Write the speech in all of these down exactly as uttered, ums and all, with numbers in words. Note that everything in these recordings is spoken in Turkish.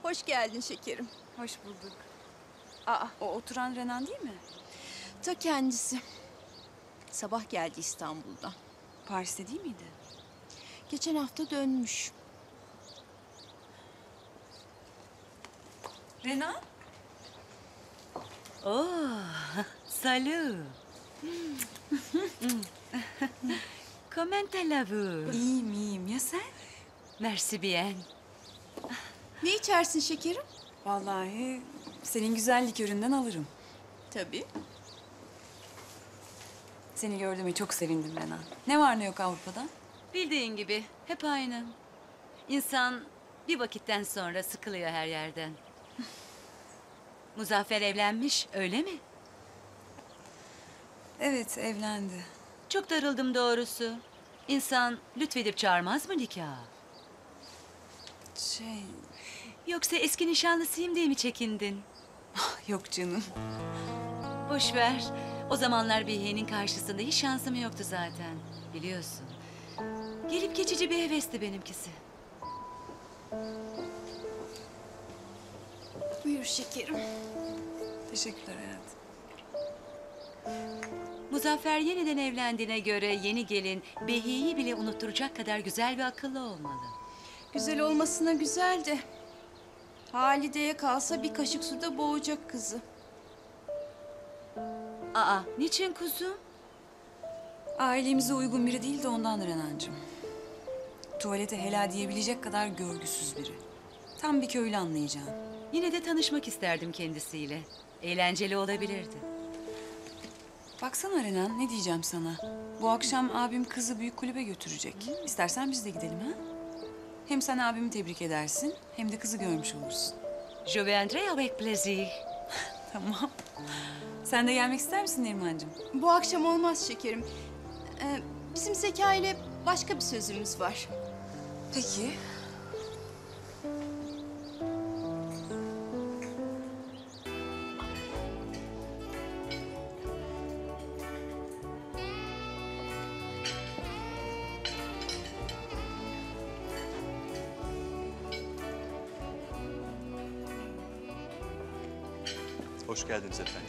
Hoş geldin şekerim. Hoş bulduk. Aa, o oturan Renan değil mi? Ta kendisi. Sabah geldi İstanbul'dan. Paris'te değil miydi? Geçen hafta dönmüş. Renan? Oh, salut. Comment allez-vous? İyiyim, iyiyim. Ya sen? Merci bien. Ne içersin şekerim? Vallahi senin güzel liköründen alırım. Tabii. Seni gördüğüme çok sevindim Renan. Ne var ne yok Avrupa'da? Bildiğin gibi hep aynı. İnsan bir vakitten sonra sıkılıyor her yerden. Muzaffer evlenmiş, öyle mi? Evet, evlendi. Çok darıldım doğrusu. İnsan lütfedip çağırmaz mı nikaha? Şey, Yoksa eski nişanlısıyım diye mi çekindin? yok canım. Boş ver. O zamanlar Behiye'nin karşısında hiç şansım yoktu zaten. Biliyorsun. Gelip geçici bir hevesti benimkisi. Buyur şekerim. Teşekkürler hayatım. Muzaffer yeniden evlendiğine göre yeni gelin Behiye'yi bile unutturacak kadar güzel ve akıllı olmalı. Güzel olmasına güzel de. Halide'ye kalsa bir kaşık suda boğacak kızı. Aa, niçin kuzum? Ailemize uygun biri değil de ondan Renancığım. Tuvalete helal diyebilecek kadar görgüsüz biri. Tam bir köylü anlayacağın. Yine de tanışmak isterdim kendisiyle. Eğlenceli olabilirdi. Baksana Renan, ne diyeceğim sana? Bu akşam abim kızı büyük kulübe götürecek. İstersen biz de gidelim ha? Hem sen abimi tebrik edersin, hem de kızı görmüş olursun. Je viendrai avec plaisir. Tamam. Sen de gelmek ister misin Nerimancığım? Bu akşam olmaz şekerim. Ee, bizim Zeka ile başka bir sözümüz var. Peki. Hoş geldiniz efendim.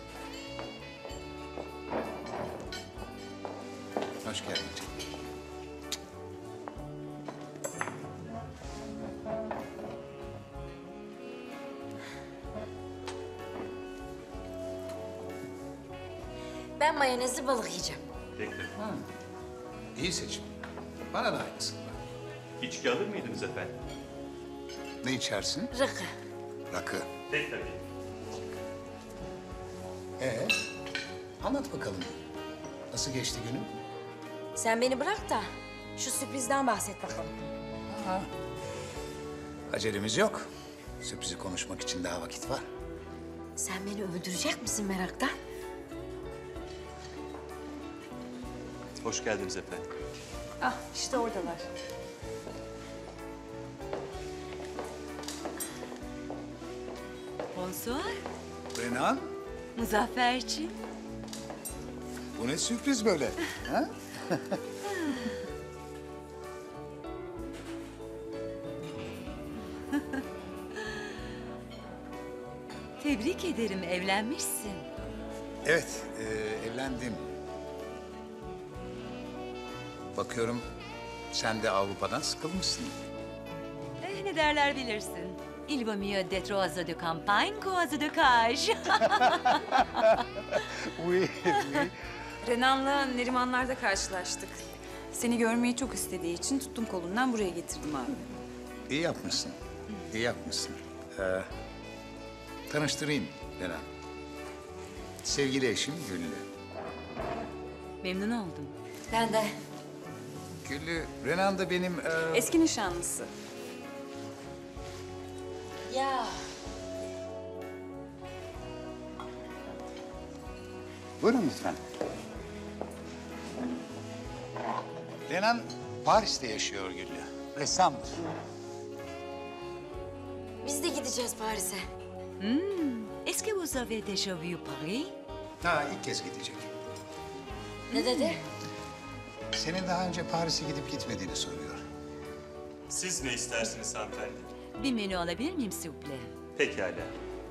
Hoş geldin canım. Ben mayonezli balık yiyeceğim. Peki. İyi seçim. Bana da aynısını ver. İçki alır mıydınız efendim? Ne içersin? Rakı. Rakı. Pek tabii. Ee, anlat bakalım. Nasıl geçti günün? Sen beni bırak da şu sürprizden bahset bakalım. Ha. Acelemiz yok. Sürprizi konuşmak için daha vakit var. Sen beni öldürecek misin meraktan? Hoş geldiniz efendim. Ah, işte oradalar. Bonsoir. Renan, Muzafferciğim. bu ne sürpriz böyle? Ha? Tebrik ederim, evlenmişsin. Evet, e, evlendim. Bakıyorum sen de Avrupa'dan sıkılmışsın. Eh, ne derler bilirsin. Il vaut mieux d'être oiseau de campagne qu'oiseau de cage. Oui, Renan'la Nerimanlar'da karşılaştık. Seni görmeyi çok istediği için tuttum kolundan buraya getirdim abi. İyi yapmışsın. İyi yapmışsın. Ee, tanıştırayım Renan. Sevgili eşim Güllü. Memnun oldum. Ben de. Güllü, Renan da benim... e, Eski nişanlısı. Ya Buyurun lütfen. Renan Paris'te yaşıyor Güllü. Ressamdır. biz de gideceğiz Paris'e. Est-ce que vous avez déjà vu Paris? Ha, ilk kez gidecek. Ne dedi? Senin daha önce Paris'e gidip gitmediğini soruyor. Siz ne istersiniz hanımefendi? Bir menü alabilir miyim s'il vous plaît? Pekala.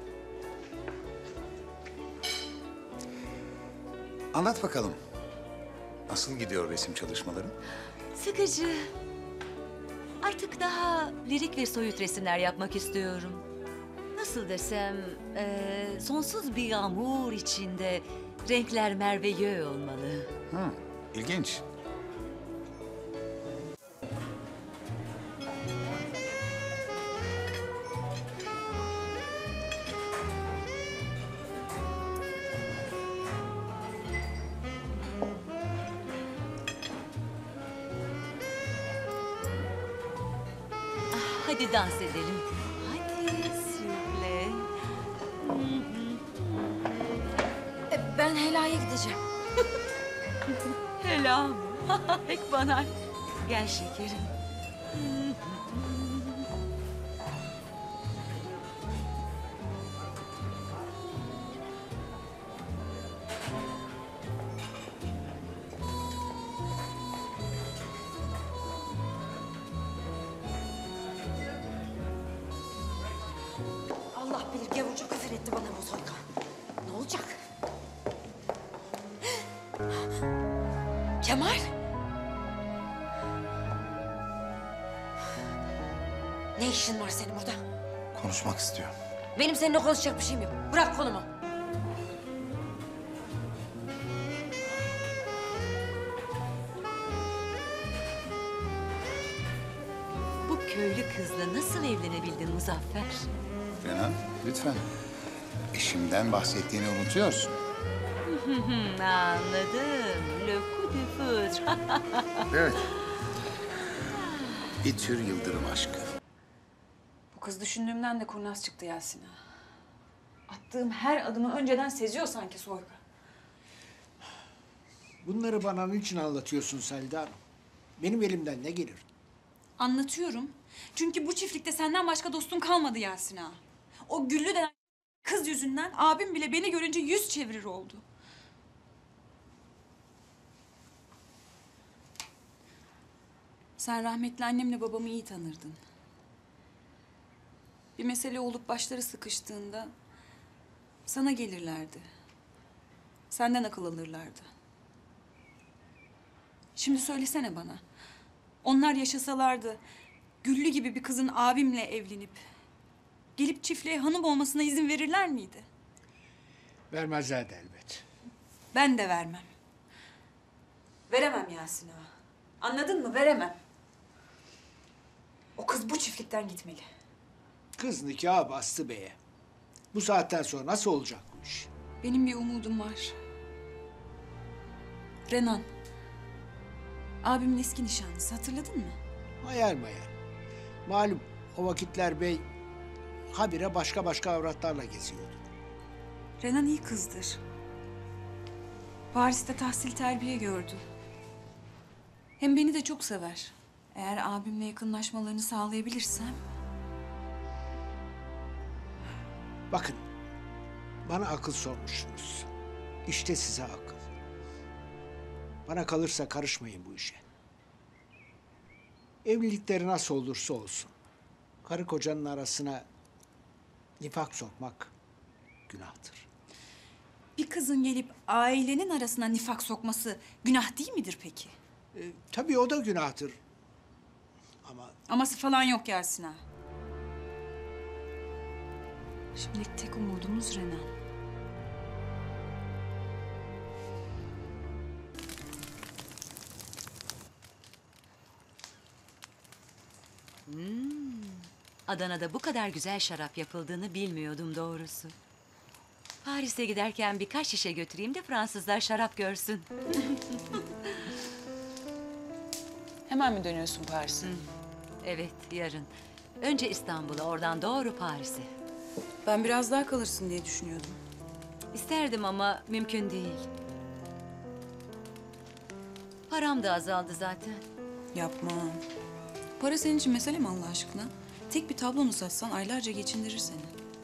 Anlat bakalım. Nasıl gidiyor resim çalışmaların? Sıkıcı. Artık daha lirik ve soyut resimler yapmak istiyorum. Nasıl desem, eee, sonsuz bir yağmur içinde renkler merveilleux olmalı. Hı, ilginç. Hadi dans edelim. Hadi s'il vous plaît. E, ben helaya gideceğim. Hela mı? Pek bana. Gel şekerim. Allah bilir gavurca küfür etti bana bu soykan. Ne olacak? Kemal. Ne işin var senin burada? Konuşmak istiyorum. Benim seninle konuşacak bir şeyim yok. Bırak kolumu. Bu köylü kızla nasıl evlenebildin Muzaffer? Renan, lütfen. Eşimden bahsettiğini unutuyorsun. Hmm, anladım. Le coup de foudre. Evet. Bir tür yıldırım aşkı. Bu kız düşündüğümden de kurnaz çıktı Yasin ağa. Attığım her adımı önceden seziyor sanki Soyka. Bunları bana niçin anlatıyorsun Selda Hanım? Benim elimden ne gelir? Anlatıyorum. Çünkü bu çiftlikte senden başka dostun kalmadı Yasin ağa. O Güllü denen kız yüzünden abim bile beni görünce yüz çevirir oldu. Sen rahmetli annemle babamı iyi tanırdın. Bir mesele olup başları sıkıştığında sana gelirlerdi. Senden akıl alırlardı. Şimdi söylesene bana. Onlar yaşasalardı Güllü gibi bir kızın abimle evlenip gelip çiftliğe hanım olmasına izin verirler miydi? Vermezlerdi elbet. Ben de vermem. Veremem Yasin ağa. Anladın mı? Veremem. O kız bu çiftlikten gitmeli. Kız nikahı bastı beye. Bu saatten sonra nasıl olacak bu iş? Benim bir umudum var. Renan. Abimin eski nişanlısı, hatırladın mı? Mayar mayar. Malum o vakitler bey habire başka başka avratlarla geziyordu. Renan iyi kızdır. Paris'te tahsil terbiye gördü. Hem beni de çok sever. Eğer abimle yakınlaşmalarını sağlayabilirsem... Bakın, bana akıl sormuşsunuz. İşte size akıl. Bana kalırsa karışmayın bu işe. Evlilikleri nasıl olursa olsun, karı kocanın arasına nifak sokmak günahtır. Bir kızın gelip ailenin arasına nifak sokması günah değil midir peki? E, tabii o da günahtır. Ama Aması falan yok Yasin ağa. Şimdilik tek umudumuz Renan. Adana'da bu kadar güzel şarap yapıldığını bilmiyordum doğrusu. Paris'e giderken birkaç şişe götüreyim de Fransızlar şarap görsün. Hemen mi dönüyorsun Paris'e? Evet, yarın. Önce İstanbul'a, oradan doğru Paris'e. Ben biraz daha kalırsın diye düşünüyordum. İsterdim ama mümkün değil. Param da azaldı zaten. Yapma. Para senin için mesele mi Allah aşkına? Tek bir tablonu satsan aylarca geçindirir seni.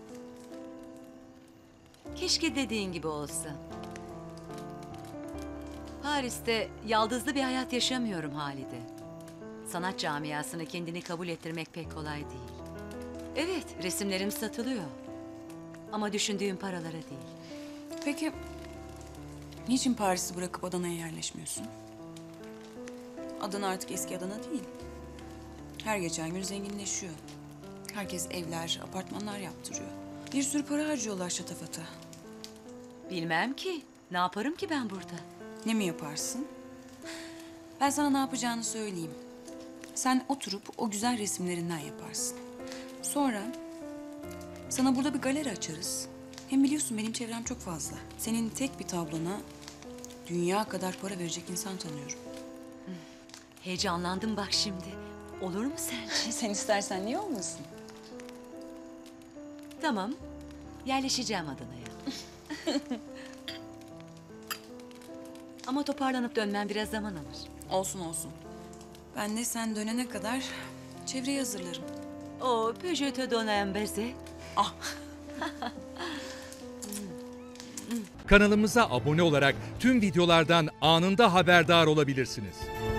Keşke dediğin gibi olsa. Paris'te yaldızlı bir hayat yaşamıyorum Halide. Sanat camiasını kendini kabul ettirmek pek kolay değil. Evet, resimlerim satılıyor. Ama düşündüğüm paralara değil. Peki niçin Paris'i bırakıp Adana'ya yerleşmiyorsun? Adana artık eski Adana değil. Her geçen gün zenginleşiyor. Herkes evler, apartmanlar yaptırıyor. Bir sürü para harcıyorlar şatafata. Bilmem ki. Ne yaparım ki ben burada? Ne mi yaparsın? Ben sana ne yapacağını söyleyeyim. Sen oturup o güzel resimlerinden yaparsın. Sonra sana burada bir galeri açarız. Hem biliyorsun benim çevrem çok fazla. Senin tek bir tablona dünya kadar para verecek insan tanıyorum. Heyecanlandım bak şimdi. Olur mu sence? Sen istersen niye olmasın? Tamam. Yerleşeceğim Adana'ya. Ama toparlanıp dönmem biraz zaman alır. Olsun olsun. Ben de sen dönene kadar çevreyi hazırlarım. Oh, puis je te donne un baiser. Kanalımıza abone olarak tüm videolardan anında haberdar olabilirsiniz.